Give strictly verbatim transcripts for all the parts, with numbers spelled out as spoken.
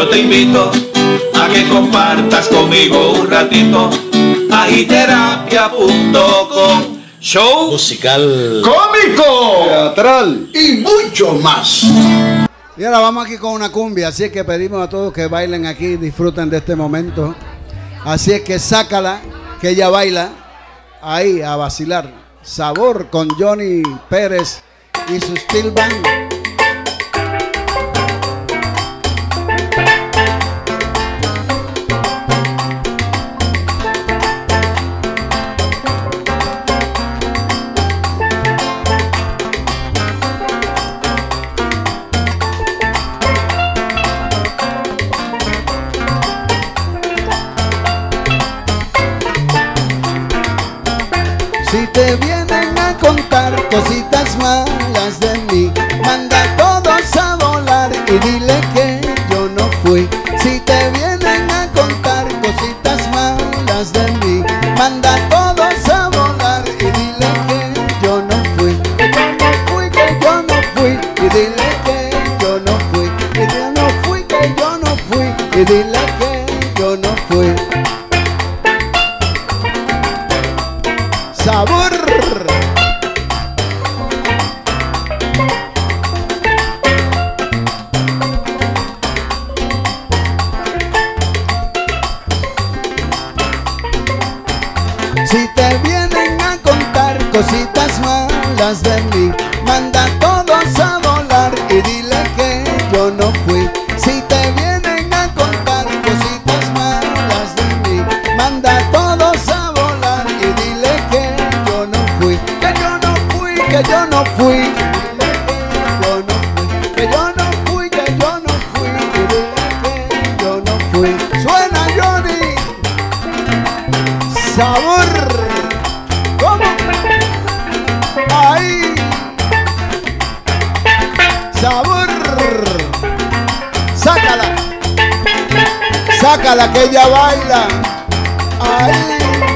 te invito a que compartas conmigo un ratito. Agiterapia punto com. Show musical, cómico, teatral y mucho más. Y ahora vamos aquí con una cumbia, así es que pedimos a todos que bailen aquí, disfruten de este momento. Así es que sácala, que ella baila ahí a vacilar. Sabor con Johnny Pérez y su Steel Band. Si te vienen a contar cositas malas de mí, manda a todos a volar y dile que yo no fui. Si te vienen a contar cositas malas de mí, manda a todos a volar y dile que yo no fui. Que yo no fui, que yo no fui, y dile que yo no fui. Que yo no fui, que yo no fui, y dile que yo no fui. Sabor. Si te vienen a contar cositas malas de mí, manda a todos a volar y dile que yo no fui. Si te vienen a contar cositas malas de mí, manda a todos a volar y dile que yo no fui. Que yo no fui, que yo no fui. Que yo no fui, que yo no fui, y dile que yo no fui. Suena Johnny. Sabor. ¿Cómo? Ahí. Sabor. Sácala. Sácala que ella baila. Ahí.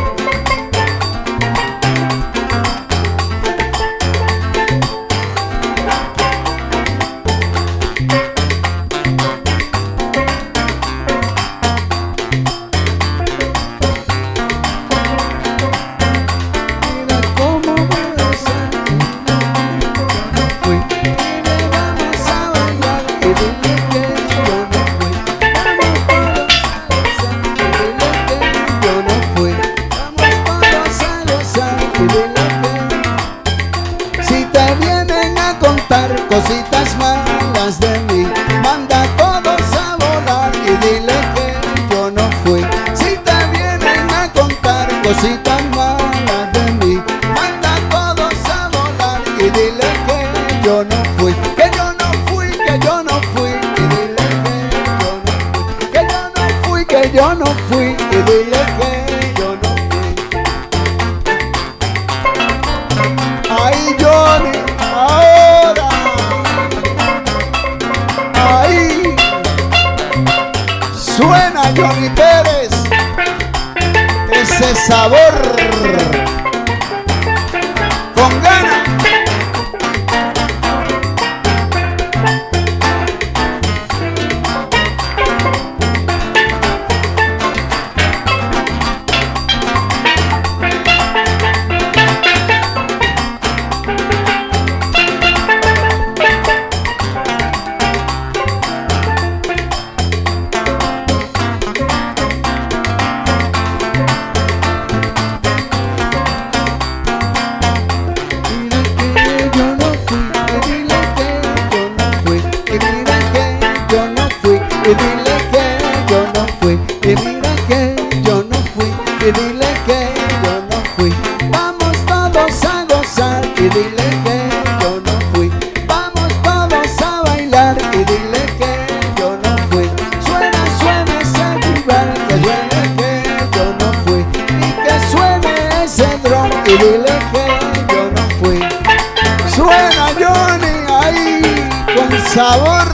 Cositas malas de mí, manda a todos a volar y dile que yo no fui. Si te vienen a contar cositas malas de mí, manda a todos a volar y dile que yo no fui. Que yo no fui, que yo no fui, y dile que yo no fui. Que yo no fui, que yo no fui, y dile que yo no fui. Ay, Johnny, ahora. Ahí suena Johnny Pérez, ese sabor con ganas. Y dile que yo no fui, y mira que yo no fui, y dile que yo no fui. Vamos todos a gozar, y dile que yo no fui. Vamos todos a bailar, y dile que yo no fui. Suena, suena ese timbal, que suene que yo no fui. Y que suene ese drum, y dile que yo no fui. Suena Johnny ahí con sabor.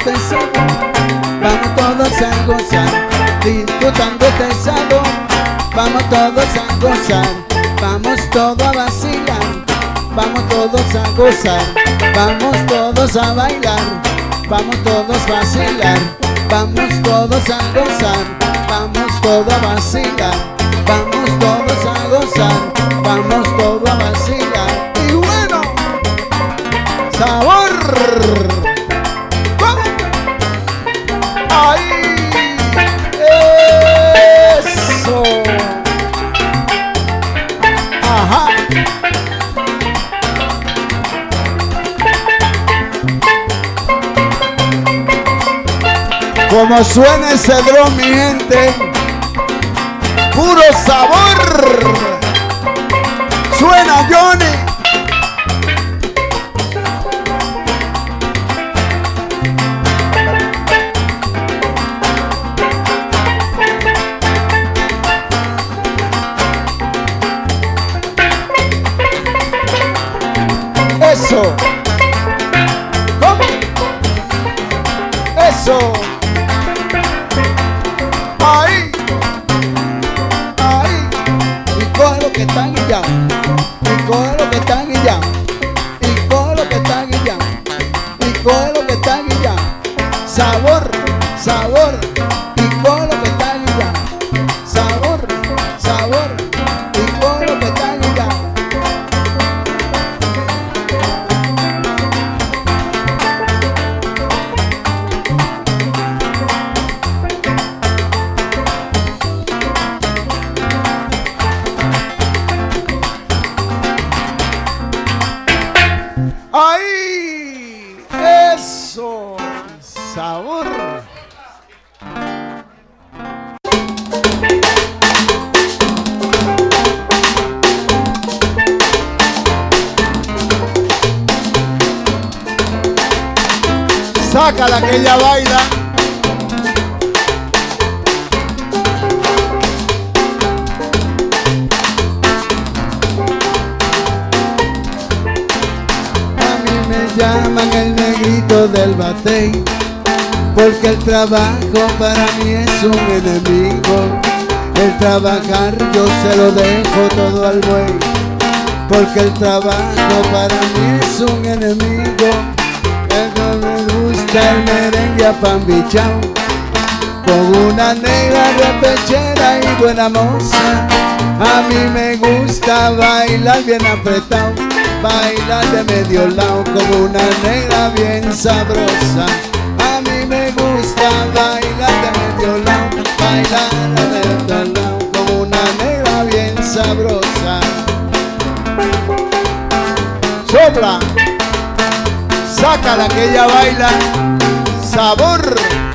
este sabor, vamos todos a gozar, disfrutando este sabor, vamos todos a gozar, vamos todos a vacilar, vamos todos a gozar, vamos todos a bailar, vamos todos a vacilar, vamos todos a gozar, vamos todos a vacilar, vamos todos a gozar, vamos todos a vacilar. Y bueno, sabor. ¡Vamos! ¡Ahí! ¡Eso! ¡Ajá! Como suena ese drum, mi gente, puro sabor. Suena Johnny. Eso. ¿Cómo? Eso. Ahí. Ahí. Y coge lo que están guillados. Y coge lo que están guillados. Y coge lo que están guillados. Y coge lo que están guillados. Sabor, sabor. Y coge lo que están guillados. Sabor, sabor. Y coge lo que están guillados. ¡Ahí! ¡Eso! ¡Sabor! Sácala que ella baila. Llaman el negrito del batey, porque el trabajo para mí es un enemigo. El trabajar yo se lo dejo todo al buey, porque el trabajo para mí es un enemigo. El no me gusta el merengue apambichao, con una negra repechera y buena moza. A mí me gusta bailar bien apretado, bailar de medio lado como una negra bien sabrosa. A mí me gusta bailar de medio lado, bailar de medio lado como una negra bien sabrosa. Sopla, sácala que ella baila. Sabor.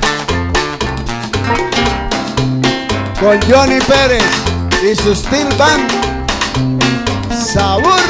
Con Johnny Pérez y su Steel Band. Sabor.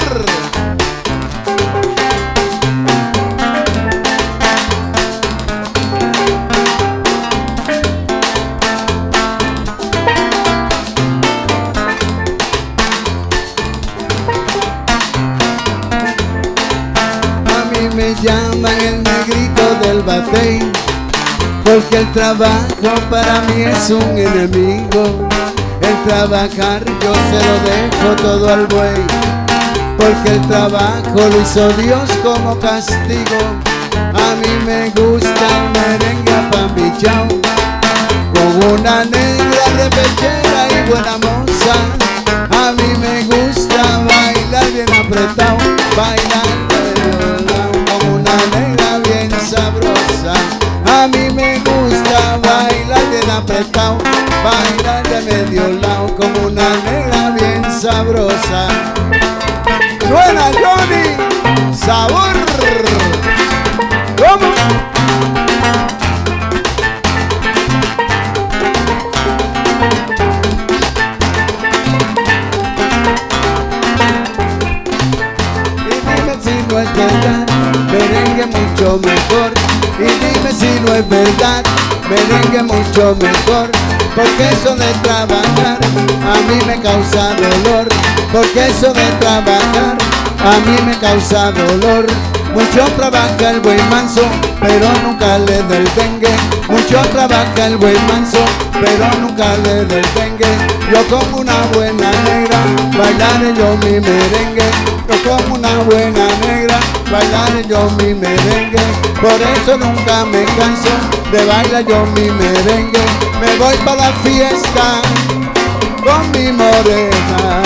Me llaman el negrito del batey, porque el trabajo para mí es un enemigo. El trabajar yo se lo dejo todo al buey, porque el trabajo lo hizo Dios como castigo. A mí me gusta el merengue apambichao, con una negra repechera y buena moza. A mí me gusta bailar bien apretado, bailar como una negra bien sabrosa. A mí me gusta bailar bien apretado, bailar de medio lado como una negra bien sabrosa. Suena Johnny, sabor. ¿Cómo? No es verdad, merengue mucho mejor. Y dime si no es verdad, merengue mucho mejor. Porque eso de trabajar a mí me causa dolor. Porque eso de trabajar a mí me causa dolor. Mucho trabaja el buen manso, pero nunca le del dengue. Mucho trabaja el buen manso, pero nunca le del dengue. Yo como una buena negra, bailaré yo mi merengue. Yo como una buena negra, bailaré yo mi merengue. Por eso nunca me canso de bailar yo mi merengue. Me voy para la fiesta con mi morena.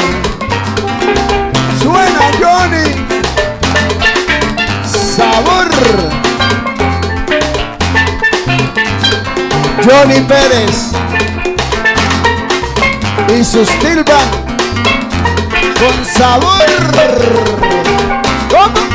Suena Johnny, sabor. Johnny Pérez y sus Tilban con sabor. ¿Cómo?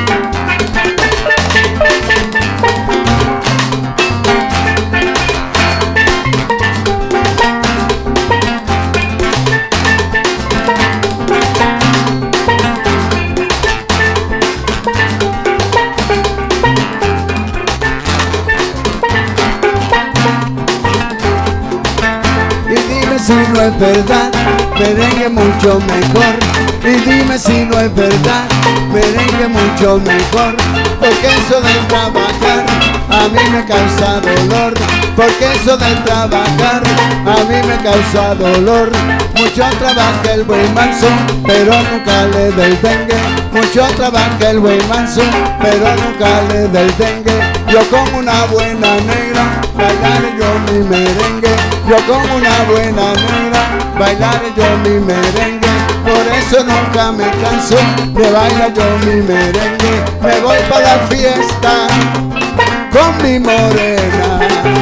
Si no es verdad, merengue mucho mejor. Y dime si no es verdad, merengue mucho mejor. Porque eso de trabajar a mí me causa dolor. Porque eso de trabajar a mí me causa dolor. Mucho trabaja el buen manso, pero nunca le del dengue. Mucho trabaja el buen manso, pero nunca le del dengue. Yo como una buena negra, bailaré yo mi merengue. Yo como una buena negra, bailaré yo mi merengue. Por eso nunca me canso de bailar yo mi merengue. Me voy para la fiesta con mi morena.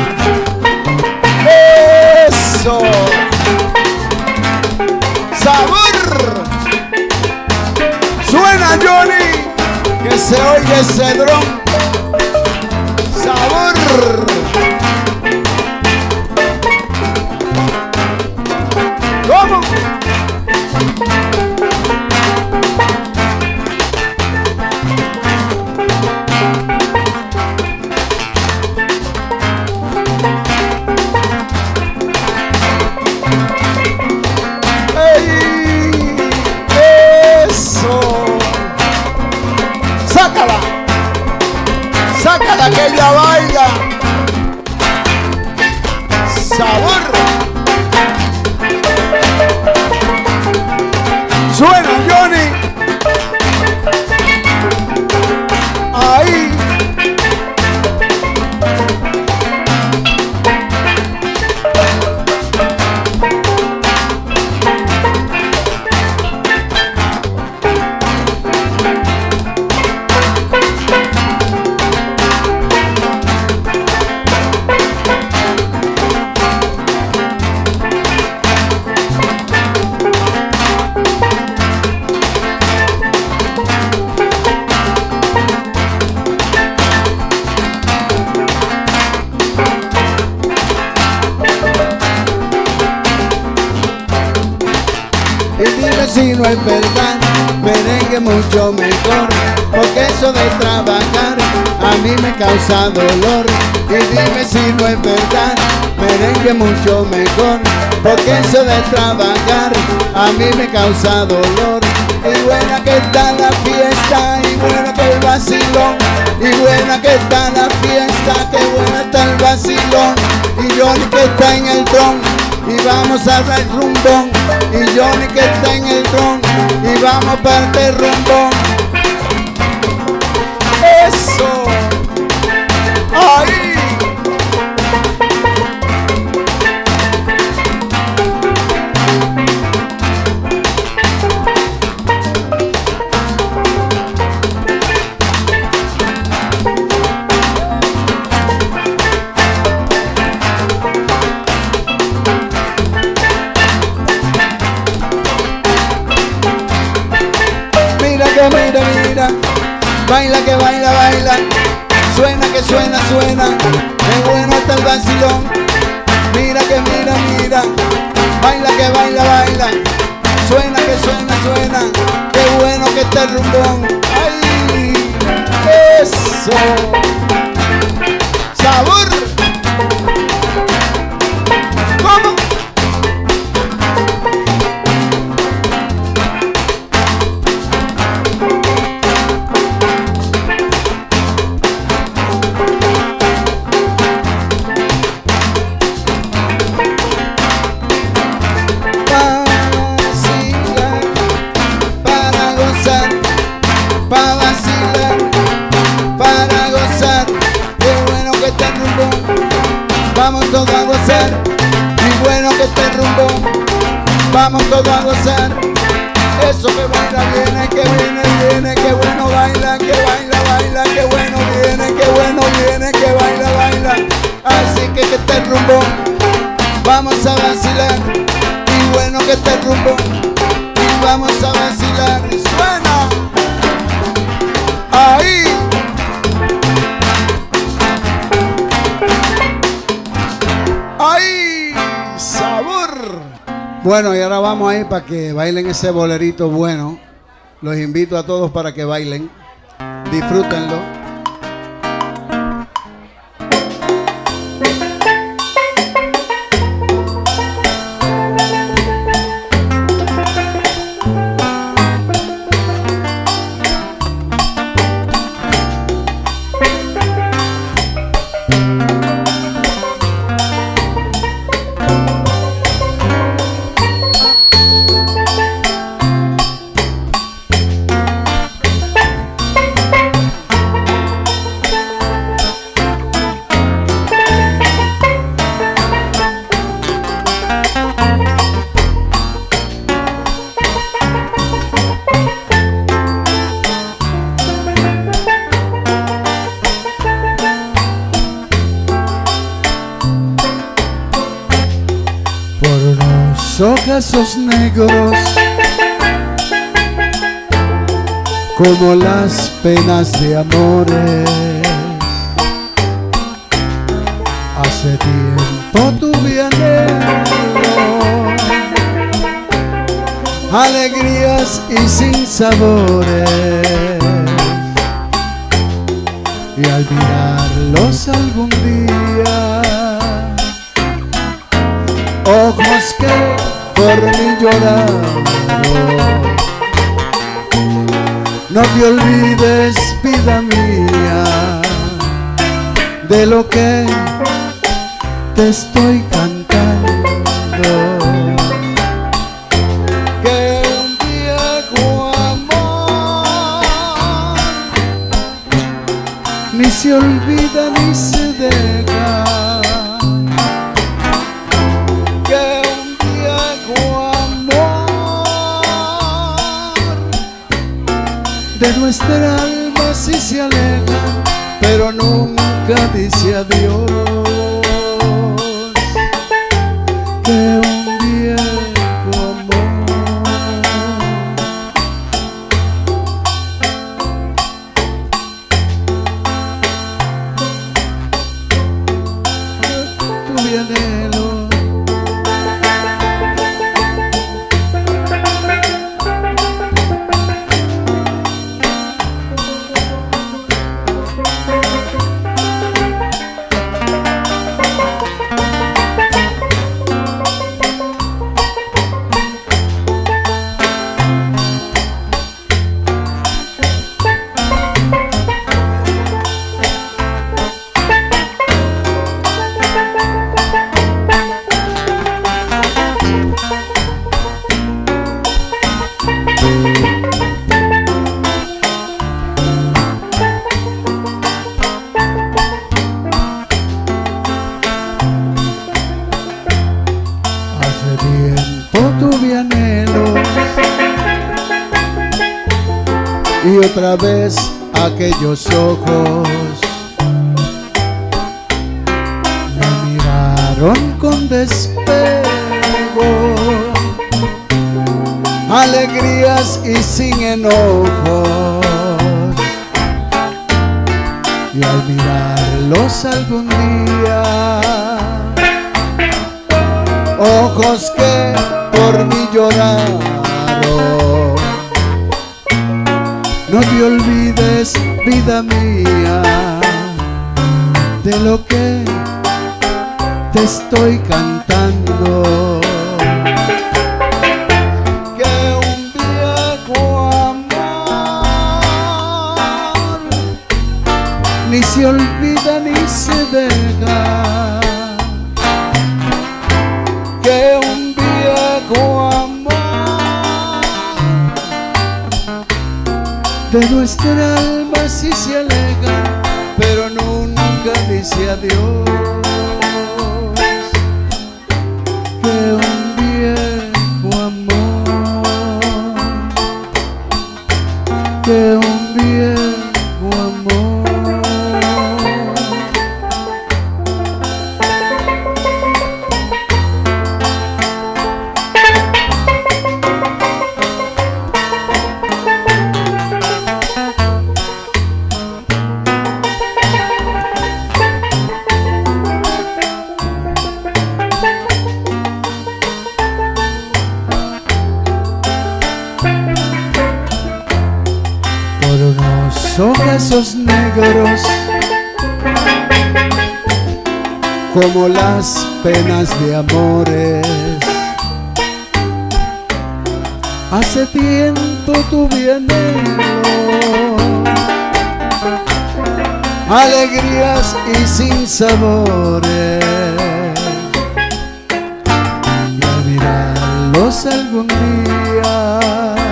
Eso. Sabor. Suena Johnny, que se oye ese dron. Sabor. ¿Cómo? ¡Ey! ¡Eso! ¡Sácala! ¡Sácala que ella baila! ¡Sabor! Suena Johnny. Ahí. Y dime si no es verdad, merengue mucho mejor. Porque eso de trabajar a mí me causa dolor. Y dime si no es verdad, merengue mucho mejor. Porque eso de trabajar a mí me causa dolor. Y buena que está la fiesta, y buena que el vacilón. Y buena que está la fiesta, que buena está el vacilón. Y Johnny que está en el tron, y vamos a dar rumbón. Y Johnny que está en el tron, y vamos para el rumbón. Eso. Ahí. Mira, mira, baila que baila, baila, suena que suena, suena, qué bueno está el vacilón. Mira que mira, mira, baila que baila, baila, suena que suena, suena, qué bueno que está el rumbón. ¡Ay! ¡Eso! ¡Sabor! ¿Cómo? vamos todos a gozar. Eso que baila viene, que viene, viene, que bueno baila, que baila, baila, que bueno viene, que bueno viene, que baila, baila. Así que que este rumbo, vamos a vacilar. Y bueno que este rumbo, y vamos a vacilar. Y suena ahí. ¡Ay! ¡Sabor! Bueno, y ahora vamos ahí para que bailen ese bolerito bueno. Los invito a todos para que bailen. Disfrútenlo. Ojazos negros como las penas de amores. Hace tiempo tuve anhelo, alegrías y sin sabores, y al mirarlos algún día, ojos que por mí lloraron. No te olvides, vida mía, de lo que te estoy cantando. Que un viejo amor ni se olvida ni se deja. De nuestra alma sí se aleja, pero nunca dice adiós. Que un viejo amor tuve anhelo. Y otra vez aquellos ojos me miraron con despego, alegrías y sin enojos, y al mirarlos algún día, ojos que por mí lloraron. No te olvides, vida mía, de lo que te estoy cantando. Que un viejo amor ni se olvida ni se deja. Que un viejo amor de nuestra alma sí se aleja, pero nunca dice adiós. Que un viejo como las penas de amores. Hace tiempo tuve anhelo, alegrías y sinsabores, y al mirarlos algún día,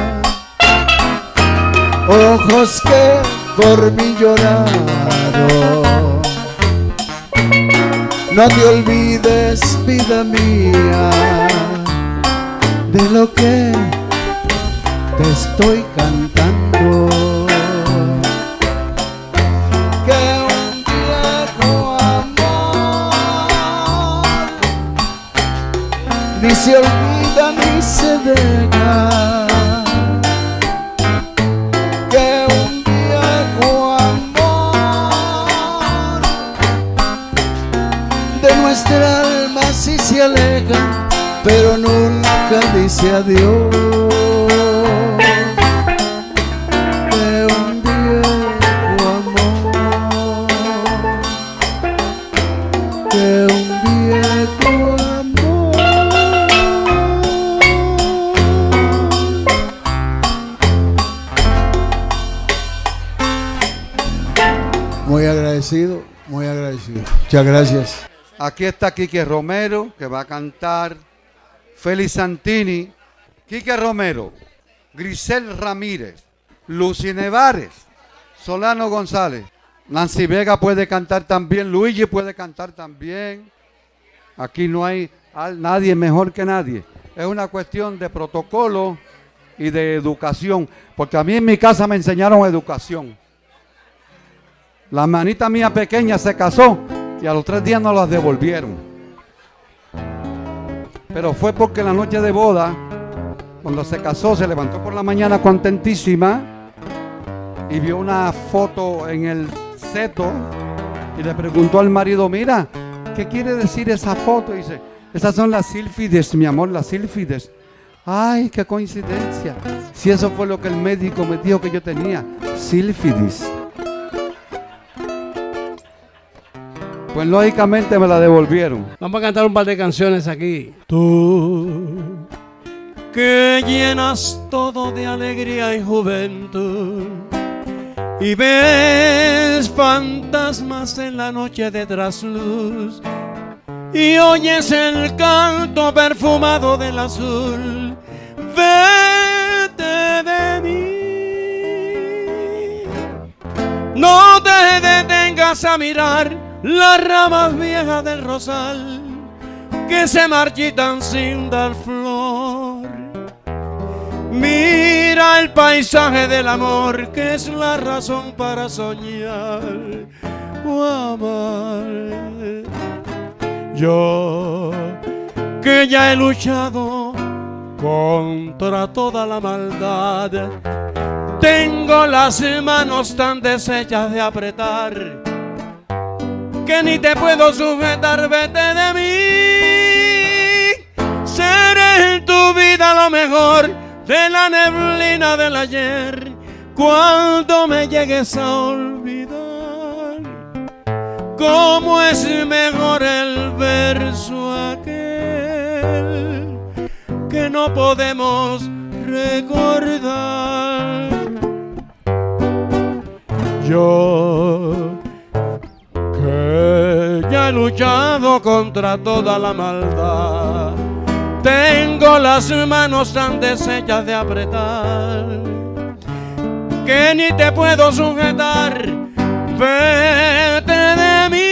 ojos que por mí lloraron. No te olvides, vida mía, de lo que te estoy cantando. Que un viejo amor ni se olvida ni se deja. Que un viejo amor de nuestra alma sí se aleja, pero nunca dice adiós. Muy agradecido, muy agradecido. Muchas gracias. Aquí está Quique Romero, que va a cantar. Félix Santini, Quique Romero, Grisel Ramírez, Lucy Nevares, Solano González. Nancy Vega puede cantar también, Luigi puede cantar también. Aquí no hay nadie mejor que nadie. Es una cuestión de protocolo y de educación, porque a mí en mi casa me enseñaron educación. La hermanita mía pequeña se casó y a los tres días nos las devolvieron. Pero fue porque la noche de boda, cuando se casó, se levantó por la mañana contentísima y vio una foto en el seto y le preguntó al marido, mira, ¿qué quiere decir esa foto? Y dice, esas son las sílfides, mi amor, las sílfides. Ay, qué coincidencia. Si eso fue lo que el médico me dijo que yo tenía, sílfides. Pues lógicamente me la devolvieron. Vamos a cantar un par de canciones aquí. Tú que llenas todo de alegría y juventud y ves fantasmas en la noche de trasluz y oyes el canto perfumado del azul. Vete de mí, no te detengas a mirar las ramas viejas del rosal que se marchitan sin dar flor. Mira el paisaje del amor, que es la razón para soñar o amar. Yo que ya he luchado contra toda la maldad, tengo las manos tan deshechas de apretar que ni te puedo sujetar. Vete de mí, seré en tu vida lo mejor de la neblina del ayer. Cuando me llegues a olvidar, cómo es mejor el verso aquel que no podemos recordar. Yo que ya he luchado contra toda la maldad, tengo las manos tan deshechas de apretar que ni te puedo sujetar. Vete de mí,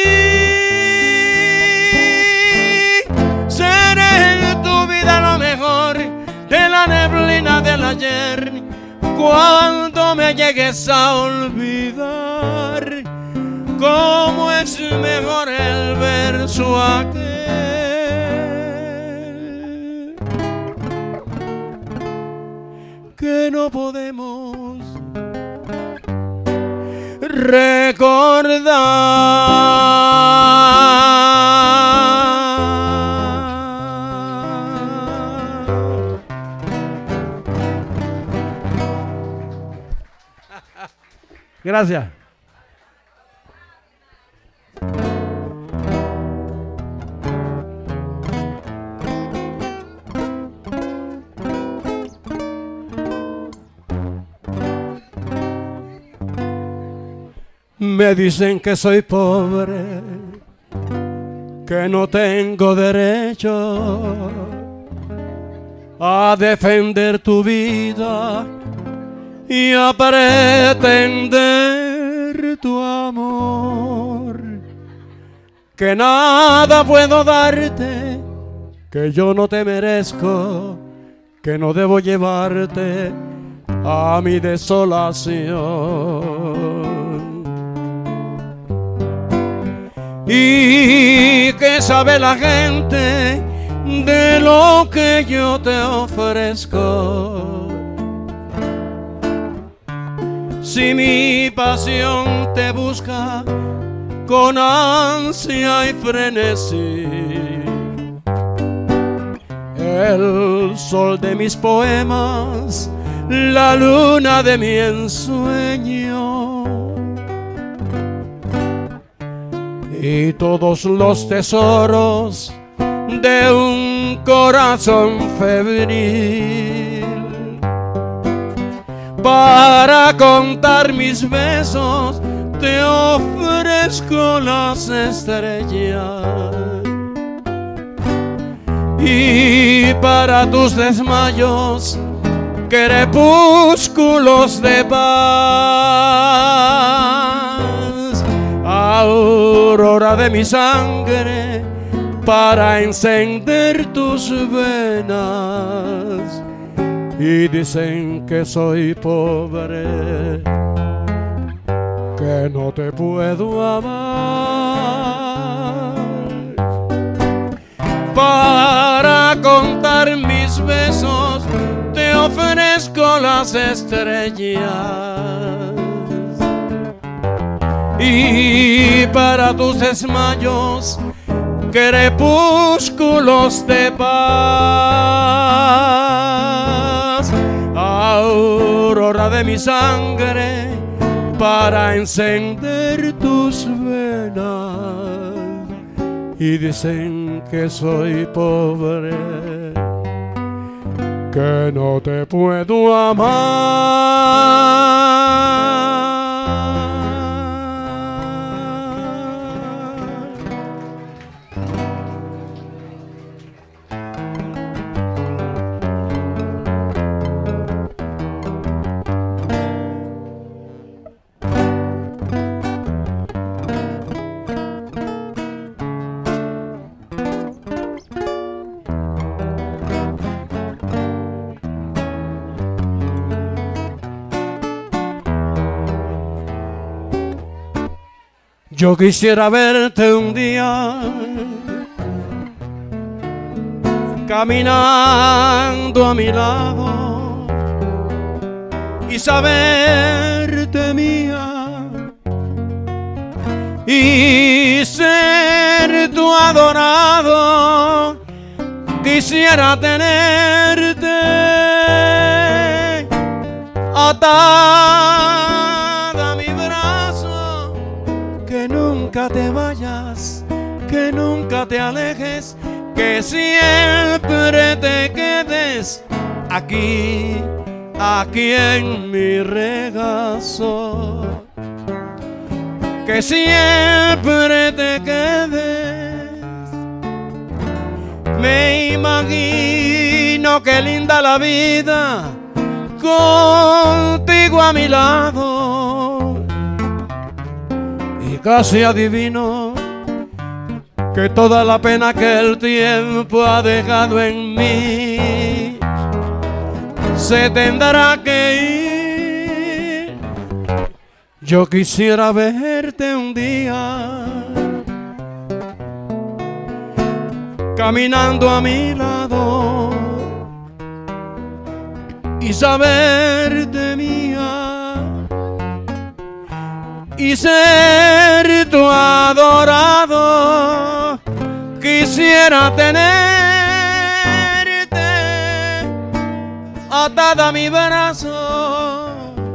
seré en tu vida lo mejor de la neblina del ayer. Cuando me llegues a olvidar, cómo es mejor el verso aquel que no podemos recordar. Gracias. Me dicen que soy pobre, que no tengo derecho a defender tu vida y a pretender tu amor, que nada puedo darte, que yo no te merezco, que no debo llevarte a mi desolación. ¿Y qué sabe la gente de lo que yo te ofrezco? Si mi pasión te busca con ansia y frenesí, el sol de mis poemas, la luna de mi ensueño y todos los tesoros de un corazón febril, para contar mis besos te ofrezco las estrellas, y para tus desmayos crepúsculos de paz, aurora de mi sangre para encender tus venas. Y dicen que soy pobre, que no te puedo amar. Para contar mis besos te ofrezco las estrellas, y para tus desmayos crepúsculos de paz, aurora de mi sangre para encender tus venas. Y dicen que soy pobre, que no te puedo amar. Yo quisiera verte un día caminando a mi lado y saberte mía y ser tu adorado. Quisiera tenerte atada a mi brazo, que nunca te vayas, que nunca te alejes, que siempre te quedes aquí, aquí en mi regazo, que siempre te quedes. Me imagino qué linda la vida contigo a mi lado, y casi adivino que toda la pena que el tiempo ha dejado en mí se tendrá que ir. Yo quisiera verte un día caminando a mi lado y saberte mía y ser tu adorado. Quisiera tenerte atada a mi brazo,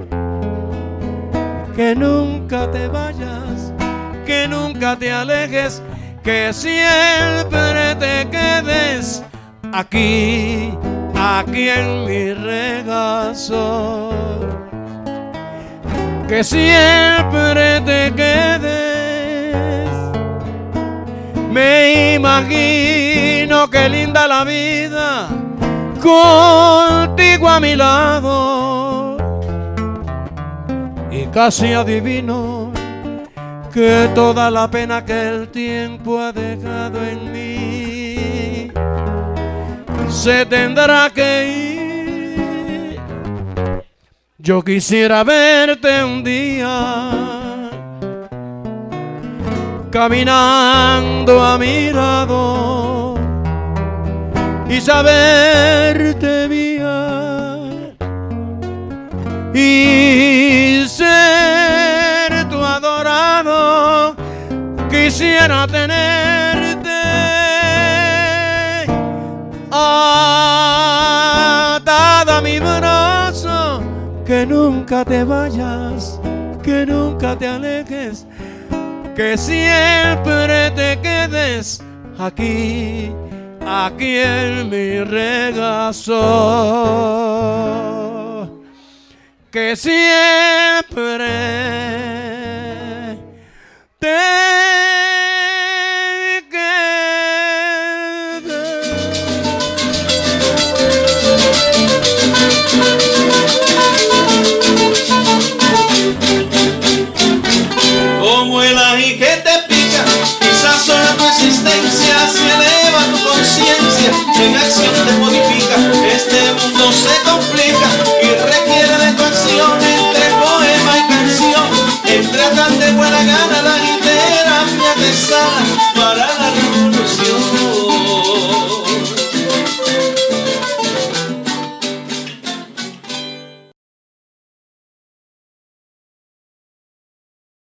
que nunca te vayas, que nunca te alejes, que siempre te quedes aquí, aquí en mi regazo, que siempre te quedes. Me imagino que linda la vida contigo a mi lado, y casi adivino que toda la pena que el tiempo ha dejado en mí se tendrá que ir. Yo quisiera verte un día caminando a mi lado y saberte mía y ser tu adorado. Quisiera tenerte atada a mi brazo, que nunca te vayas, que nunca te alejes, que siempre te quedes aquí, aquí en mi regazo, que siempre te